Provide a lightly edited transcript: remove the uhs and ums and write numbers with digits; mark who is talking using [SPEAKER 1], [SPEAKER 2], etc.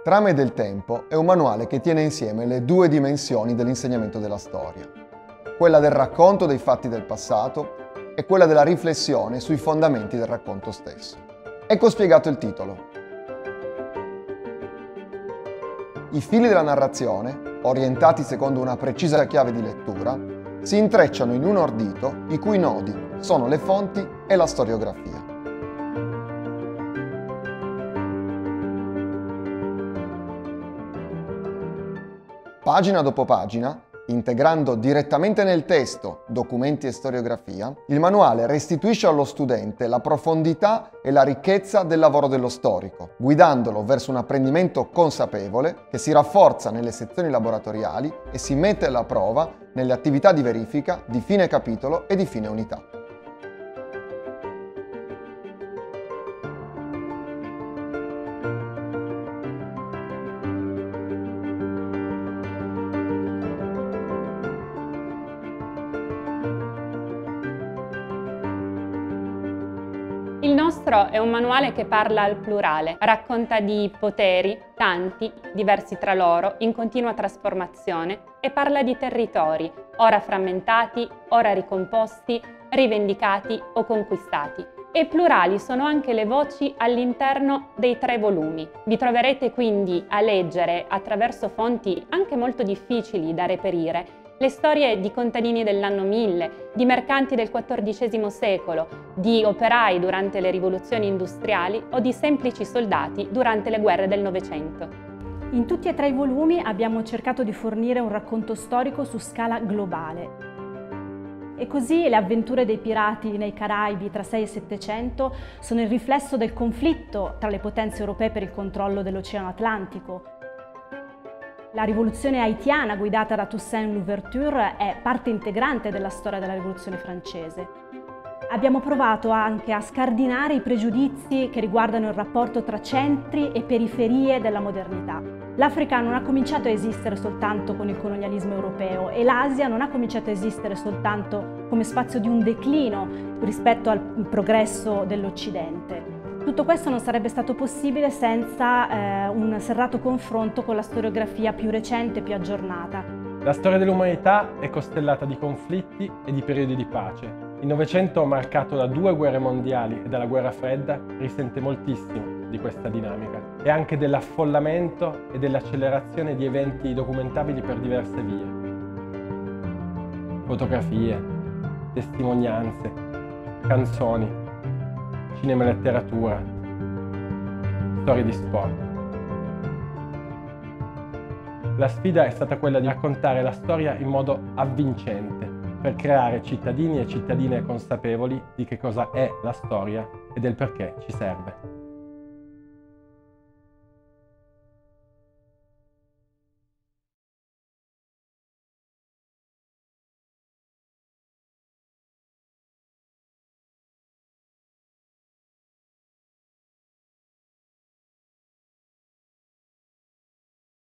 [SPEAKER 1] Trame del tempo è un manuale che tiene insieme le due dimensioni dell'insegnamento della storia, quella del racconto dei fatti del passato e quella della riflessione sui fondamenti del racconto stesso. Ecco spiegato il titolo. I fili della narrazione, orientati secondo una precisa chiave di lettura, si intrecciano in un ordito i cui nodi sono le fonti e la storiografia. Pagina dopo pagina, integrando direttamente nel testo documenti e storiografia, il manuale restituisce allo studente la profondità e la ricchezza del lavoro dello storico, guidandolo verso un apprendimento consapevole che si rafforza nelle sezioni laboratoriali e si mette alla prova nelle attività di verifica di fine capitolo e di fine unità.
[SPEAKER 2] Il nostro è un manuale che parla al plurale, racconta di poteri, tanti, diversi tra loro, in continua trasformazione, e parla di territori, ora frammentati, ora ricomposti, rivendicati o conquistati. E plurali sono anche le voci all'interno dei 3 volumi. Vi troverete quindi a leggere, attraverso fonti anche molto difficili da reperire, le storie di contadini dell'anno 1000, di mercanti del XIV secolo, di operai durante le rivoluzioni industriali o di semplici soldati durante le guerre del Novecento.
[SPEAKER 3] In tutti e 3 i volumi abbiamo cercato di fornire un racconto storico su scala globale. E così le avventure dei pirati nei Caraibi tra 6 e 700 sono il riflesso del conflitto tra le potenze europee per il controllo dell'Oceano Atlantico. La rivoluzione haitiana guidata da Toussaint Louverture è parte integrante della storia della rivoluzione francese. Abbiamo provato anche a scardinare i pregiudizi che riguardano il rapporto tra centri e periferie della modernità. L'Africa non ha cominciato a esistere soltanto con il colonialismo europeo e l'Asia non ha cominciato a esistere soltanto come spazio di un declino rispetto al progresso dell'Occidente. Tutto questo non sarebbe stato possibile senza un serrato confronto con la storiografia più recente e più aggiornata.
[SPEAKER 4] La storia dell'umanità è costellata di conflitti e di periodi di pace. Il Novecento, marcato da 2 guerre mondiali e dalla guerra fredda, risente moltissimo di questa dinamica e anche dell'affollamento e dell'accelerazione di eventi documentabili per diverse vie. Fotografie, testimonianze, canzoni, cinema e letteratura, storie di sport. La sfida è stata quella di raccontare la storia in modo avvincente, per creare cittadini e cittadine consapevoli di che cosa è la storia e del perché ci serve.